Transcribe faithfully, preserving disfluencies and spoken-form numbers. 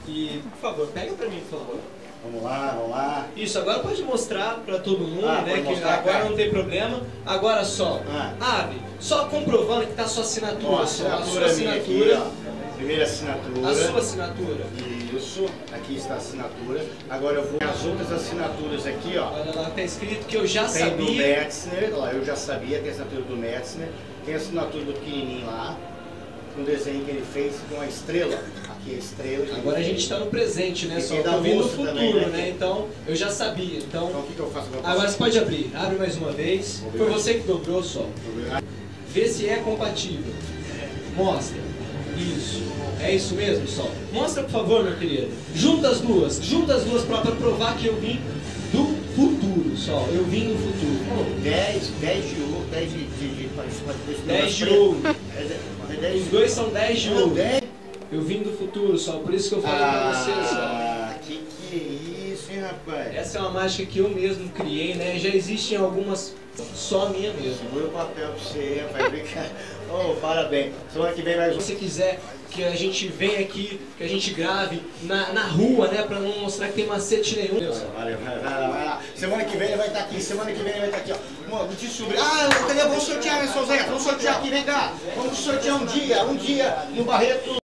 E, por favor, pega pra mim, por favor. Vamos lá, vamos lá. Isso, agora pode mostrar pra todo mundo, Ah, né? pode Que mostrar, agora cara. não tem problema. Agora só, Ah. abre, só comprovando que tá a sua assinatura. Ó, a só, a assinatura sua minha assinatura. aqui, ó. Primeira assinatura. A sua assinatura. Isso, aqui está a assinatura. Agora eu vou as outras assinaturas aqui, ó. Olha lá, tá escrito que eu já Tem do sabia. Metzner, ó, eu já sabia, tem a assinatura do Metzner. Tem a assinatura do pequenininho lá, com o desenho que ele fez com uma estrela. Aqui é a estrela. Agora a gente está no presente, né? E Só tem da tô vindo no moça futuro, também, né? né? Então eu já sabia. Então, Então o que, que eu faço agora? agora você pode abrir. Abre mais uma vez. Vou ver. Foi você que dobrou só. Vou Vê se é compatível. Mostra. Isso. É isso mesmo, Sol? Mostra, por favor, meu querido. Junta as duas. Junta as duas para provar que eu vim do futuro, Sol. Eu vim do futuro. dez, dez de ouro, dez de... de, de, de dez de ouro. É dez Os dois são dez de Não, ouro. dez. Eu vim do futuro, Sol. Por isso que eu falei pra você, Sol. Ah, que que é isso, hein, rapaz? Essa é uma mágica que eu mesmo criei, né? Já existem algumas, só a minha mesmo. Segura o papel pra você, rapaz. Brincar. Oh, parabéns. Semana que vem mais um. Se você quiser que a gente venha aqui, que a gente grave na, na rua, né? Pra não mostrar que tem macete nenhum. Valeu, vai lá, vai lá. Semana que vem ele vai estar aqui, semana que vem ele vai estar aqui, ó. Mano, te sobre. Ah, cadê? Vamos sortear, né, seu Zé? Vamos sortear aqui, vem cá. Vamos sortear um dia, um dia no Barreto.